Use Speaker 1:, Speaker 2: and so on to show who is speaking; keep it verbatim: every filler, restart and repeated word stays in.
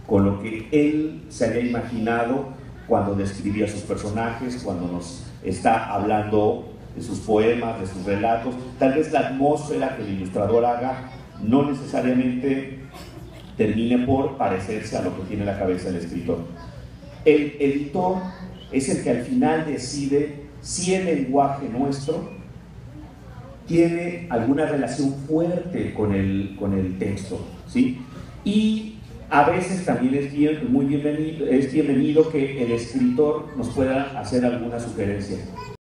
Speaker 1: con lo que él se había imaginado cuando describía sus personajes, cuando nos está hablando de sus poemas, de sus relatos. Tal vez la atmósfera que el ilustrador haga no necesariamente termine por parecerse a lo que tiene en la cabeza el escritor. El editor es el que al final decide si el lenguaje nuestro tiene alguna relación fuerte con el, con el texto, ¿sí? Y a veces también es, bien, muy bienvenido, es bienvenido que el escritor nos pueda hacer alguna sugerencia.